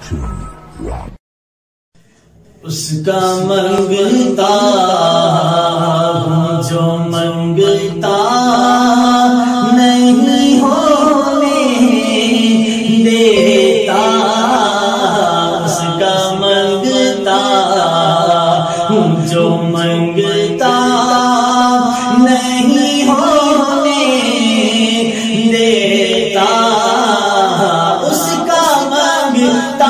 اس کا منگتا ہوں جو منگتا نہیں ہونے دیتا، اس کا منگتا ہوں جو منگتا نہیں ہونے دیتا، اس کا منگتا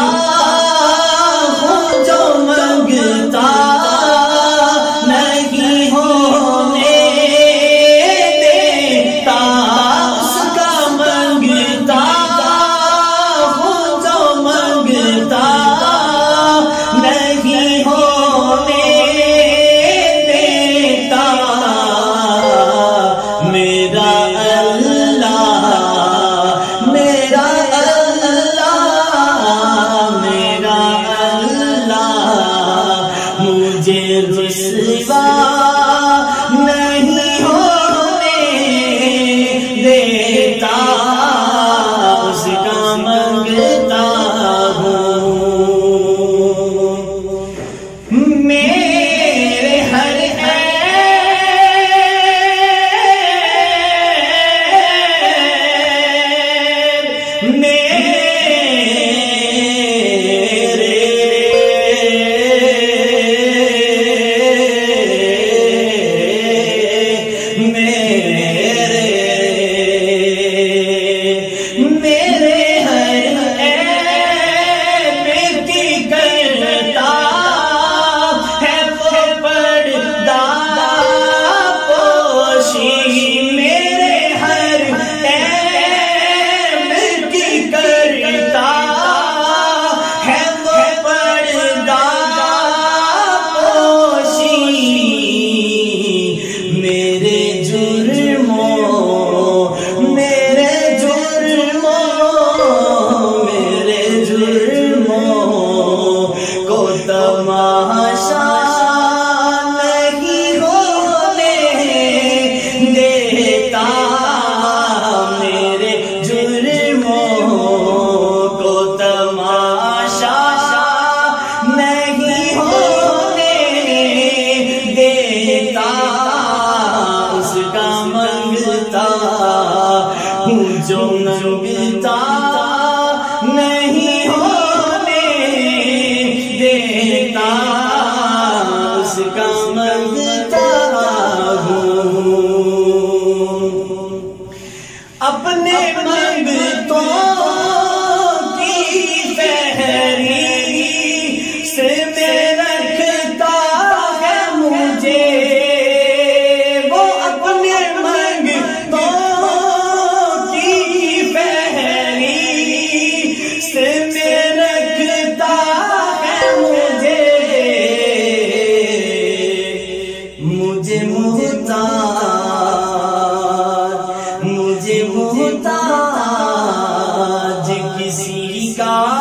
رسوا نہیں ہونے دیتا، اس کا منگتا ہوں میرے ہر جو منگتا نہیں ہونے دیتا، اس کا منگتا ہوں اپنے منگتوں کی فہرست میں رکھتا ہے مجھے، وہ اپنے منگتوں مجھے محتاج کسی کا